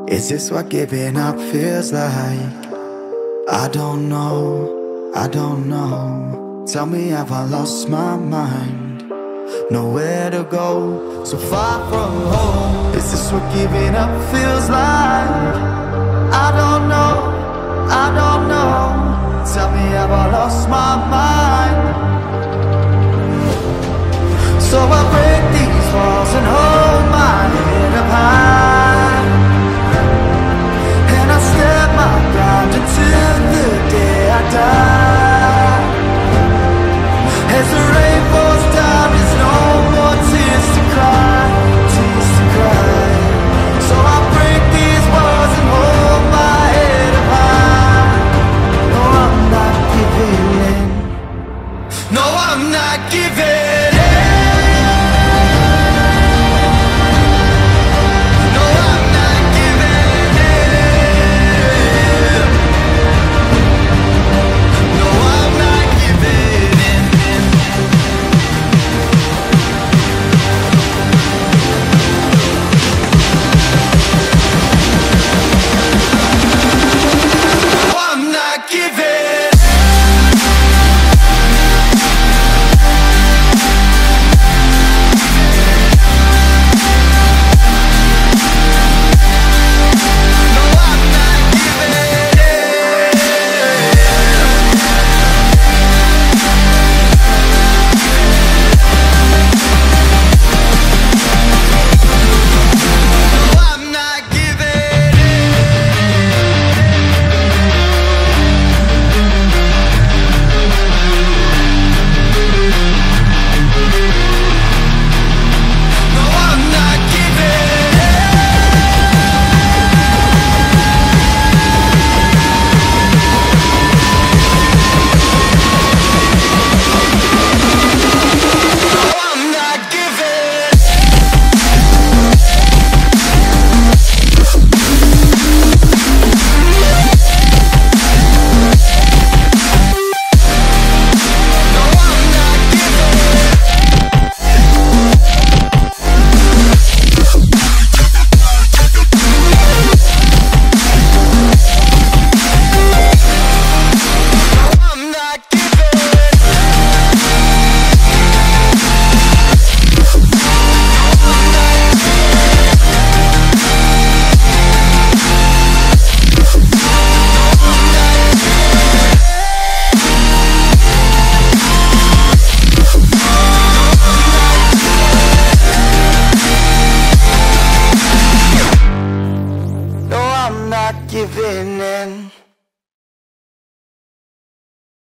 Is this what giving up feels like? I don't know, I don't know. Tell me, have I lost my mind? Nowhere to go, so far from home. Is this what giving up feels like? I don't know, I don't know. Tell me, have I lost my mind? So I break these walls and hold my head up high, and I step my ground until the day I die. As the rain falls down, there's no more tears to cry, tears to cry. So I break these walls and hold my head up high. No, I'm not giving in. No, I'm not giving in. Giving in.